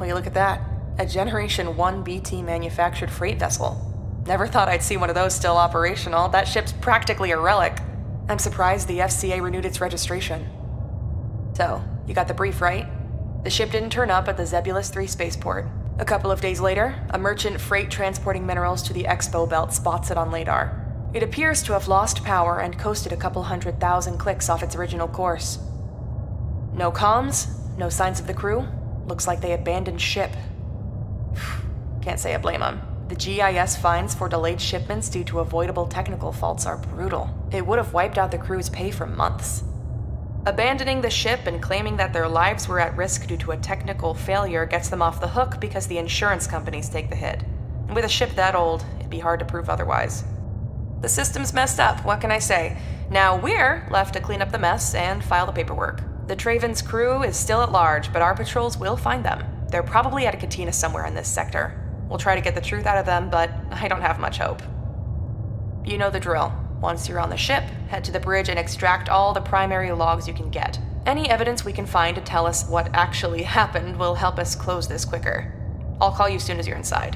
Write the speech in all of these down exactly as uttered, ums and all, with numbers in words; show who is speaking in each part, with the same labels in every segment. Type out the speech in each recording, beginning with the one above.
Speaker 1: will you look at that? A Generation one B T manufactured freight vessel. Never thought I'd see one of those still operational. That ship's practically a relic. I'm surprised the F C A renewed its registration. So, you got the brief, right? The ship didn't turn up at the Zebulus three spaceport. A couple of days later, a merchant freight transporting minerals to the Expo Belt spots it on LADAR. It appears to have lost power and coasted a couple hundred thousand clicks off its original course. No comms, no signs of the crew. Looks like they abandoned ship. Can't say I blame them. The G I S fines for delayed shipments due to avoidable technical faults are brutal. It would have wiped out the crew's pay for months. Abandoning the ship and claiming that their lives were at risk due to a technical failure gets them off the hook because the insurance companies take the hit. And with a ship that old, it'd be hard to prove otherwise. The system's messed up, what can I say? Now we're left to clean up the mess and file the paperwork. The Traven's crew is still at large, but our patrols will find them. They're probably at a cantina somewhere in this sector. We'll try to get the truth out of them, but I don't have much hope. You know the drill. Once you're on the ship, head to the bridge and extract all the primary logs you can get. Any evidence we can find to tell us what actually happened will help us close this quicker. I'll call you soon as you're inside.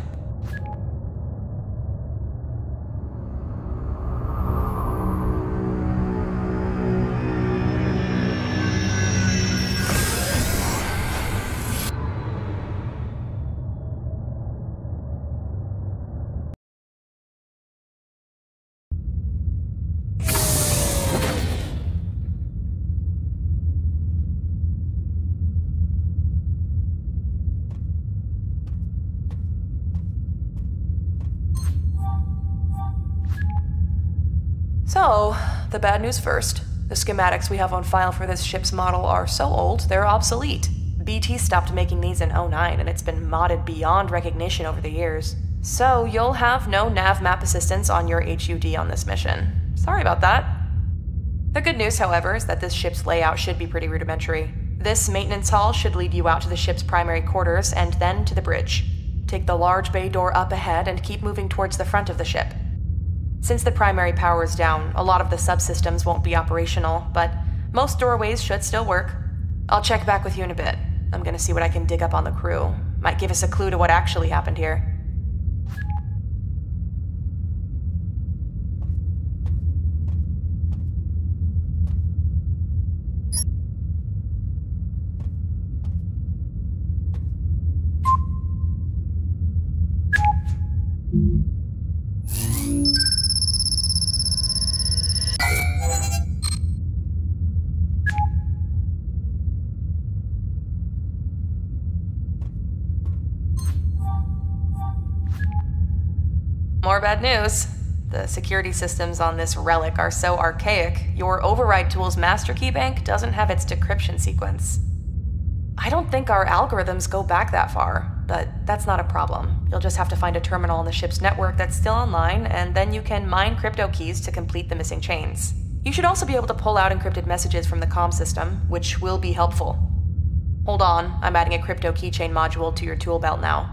Speaker 1: So, the bad news first. The schematics we have on file for this ship's model are so old, they're obsolete. B T stopped making these in oh nine, and it's been modded beyond recognition over the years. So, you'll have no nav map assistance on your H U D on this mission. Sorry about that. The good news, however, is that this ship's layout should be pretty rudimentary. This maintenance hall should lead you out to the ship's primary quarters and then to the bridge. Take the large bay door up ahead and keep moving towards the front of the ship. Since the primary power is down, a lot of the subsystems won't be operational, but most doorways should still work. I'll check back with you in a bit. I'm gonna see what I can dig up on the crew. Might give us a clue to what actually happened here. More bad news. The security systems on this relic are so archaic, your override tool's master key bank doesn't have its decryption sequence. I don't think our algorithms go back that far, but that's not a problem. You'll just have to find a terminal on the ship's network that's still online, and then you can mine crypto keys to complete the missing chains. You should also be able to pull out encrypted messages from the comm system, which will be helpful. Hold on, I'm adding a crypto keychain module to your tool belt now.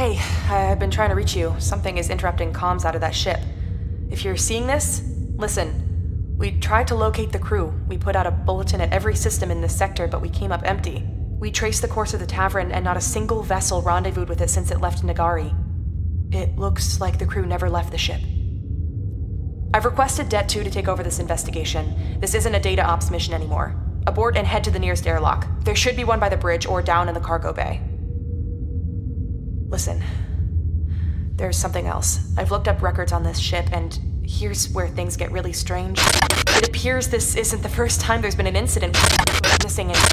Speaker 1: Hey, I've been trying to reach you. Something is interrupting comms out of that ship. If you're seeing this, listen. We tried to locate the crew. We put out a bulletin at every system in this sector, but we came up empty. We traced the course of the Tavern, and not a single vessel rendezvoused with it since it left Nagari. It looks like the crew never left the ship. I've requested Det two to take over this investigation. This isn't a data ops mission anymore. Abort and head to the nearest airlock. There should be one by the bridge or down in the cargo bay. Listen, there's something else. I've looked up records on this ship, and here's where things get really strange. It appears this isn't the first time there's been an incident witnessing it.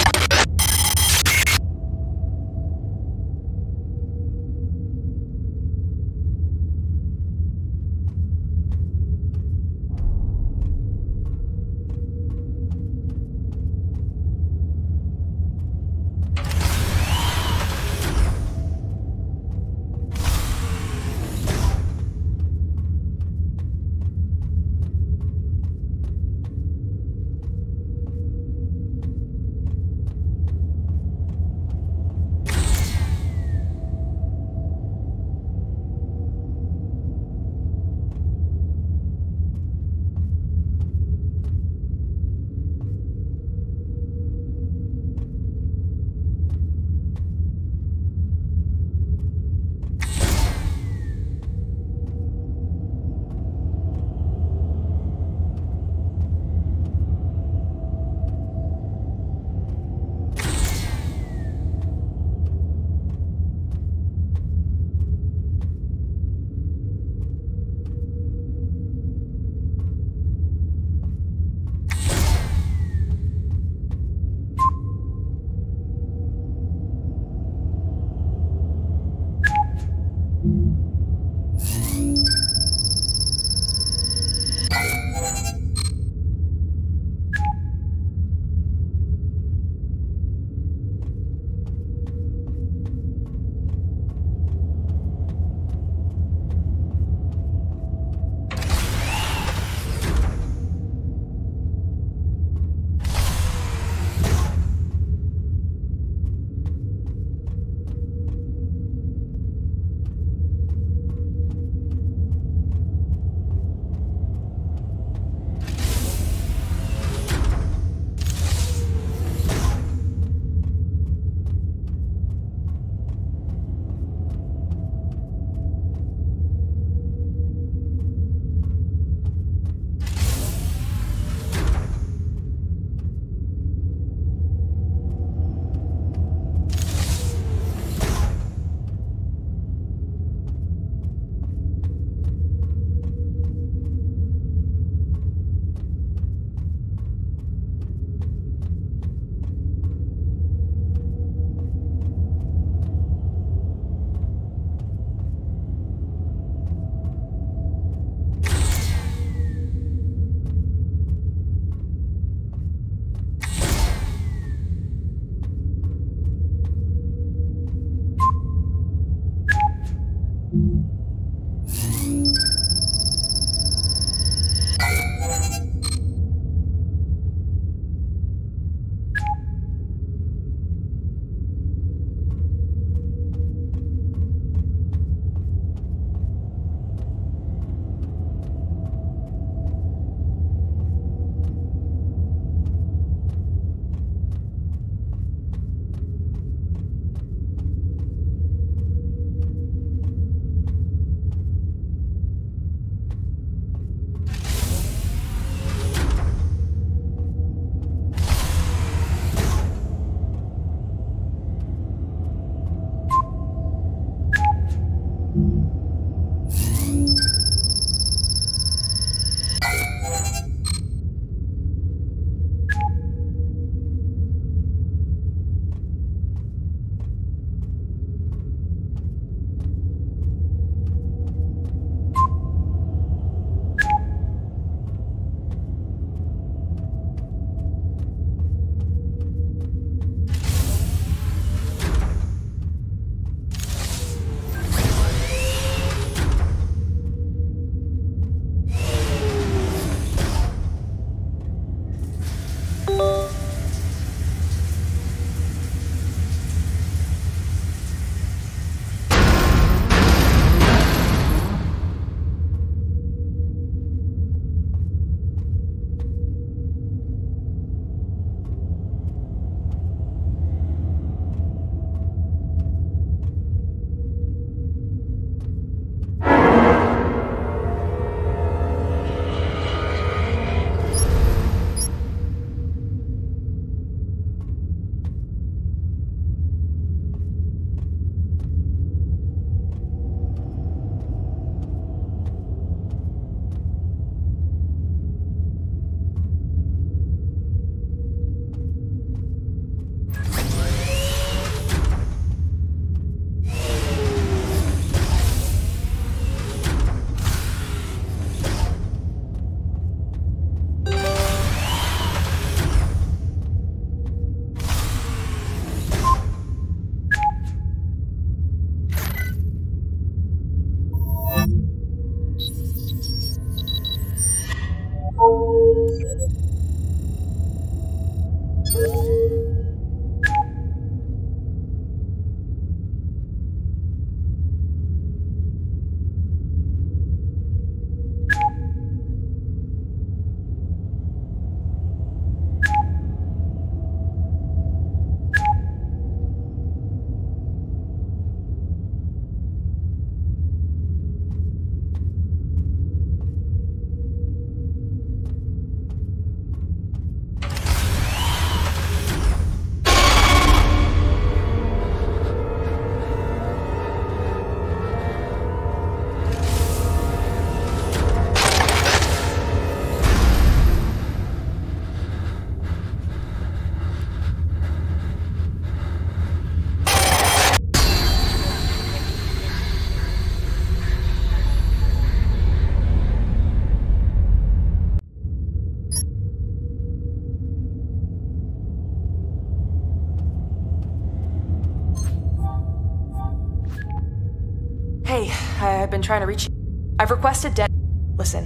Speaker 1: Hey, I've been trying to reach you. I've requested debt. Listen.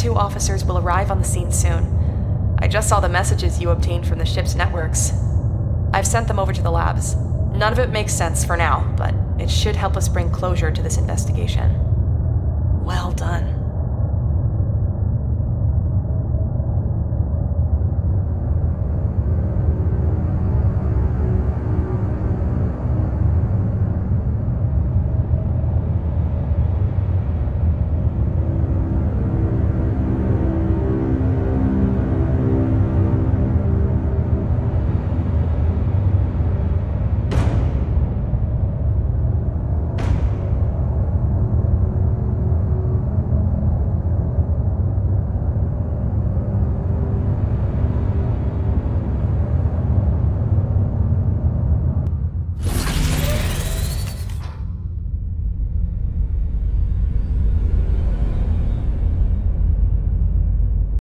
Speaker 1: two officers will arrive on the scene soon. I just saw the messages you obtained from the ship's networks. I've sent them over to the labs. None of it makes sense for now, but it should help us bring closure to this investigation. Well done.